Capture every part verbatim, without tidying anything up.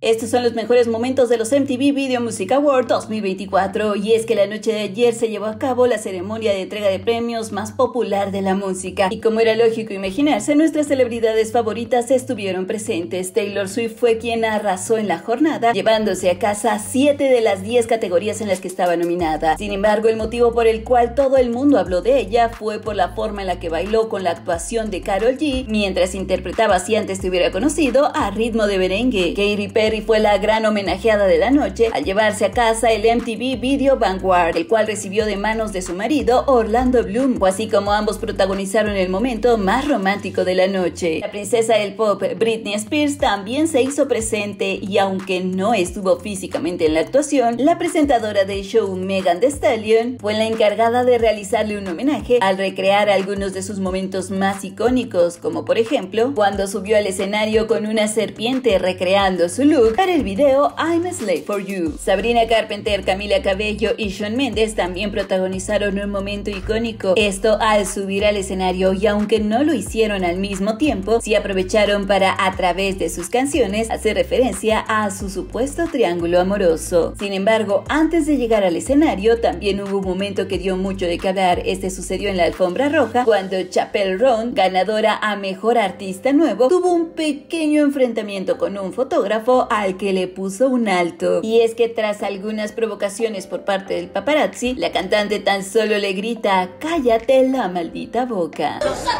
Estos son los mejores momentos de los M T V Video Music Awards dos mil veinticuatro, y es que la noche de ayer se llevó a cabo la ceremonia de entrega de premios más popular de la música, y como era lógico imaginarse, nuestras celebridades favoritas estuvieron presentes. Taylor Swift fue quien arrasó en la jornada, llevándose a casa siete de las diez categorías en las que estaba nominada. Sin embargo, el motivo por el cual todo el mundo habló de ella fue por la forma en la que bailó con la actuación de Karol G, mientras interpretaba, si antes te hubiera conocido, a ritmo de merengue. Katy Perry fue la gran homenajeada de la noche al llevarse a casa el M T V Video Vanguard, el cual recibió de manos de su marido Orlando Bloom, o así como ambos protagonizaron el momento más romántico de la noche. La princesa del pop Britney Spears también se hizo presente, y aunque no estuvo físicamente en la actuación, la presentadora del show Megan Thee Stallion fue la encargada de realizarle un homenaje al recrear algunos de sus momentos más icónicos, como por ejemplo cuando subió al escenario con una serpiente recreando su look para el video I'm a Slave for You. Sabrina Carpenter, Camila Cabello y Shawn Mendes también protagonizaron un momento icónico, esto al subir al escenario, y aunque no lo hicieron al mismo tiempo, sí aprovecharon para, a través de sus canciones, hacer referencia a su supuesto triángulo amoroso. Sin embargo, antes de llegar al escenario, también hubo un momento que dio mucho de qué hablar. Este sucedió en la alfombra roja, cuando Chappell Roan, ganadora a Mejor Artista Nuevo, tuvo un pequeño enfrentamiento con un fotógrafo al que le puso un alto. Y es que tras algunas provocaciones por parte del paparazzi, la cantante tan solo le grita "cállate la maldita boca".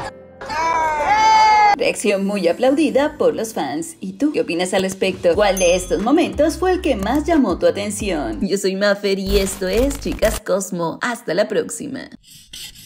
Reacción muy aplaudida por los fans. ¿Y tú qué opinas al respecto? ¿Cuál de estos momentos fue el que más llamó tu atención? Yo soy Maffer y esto es Chicas Cosmo. Hasta la próxima.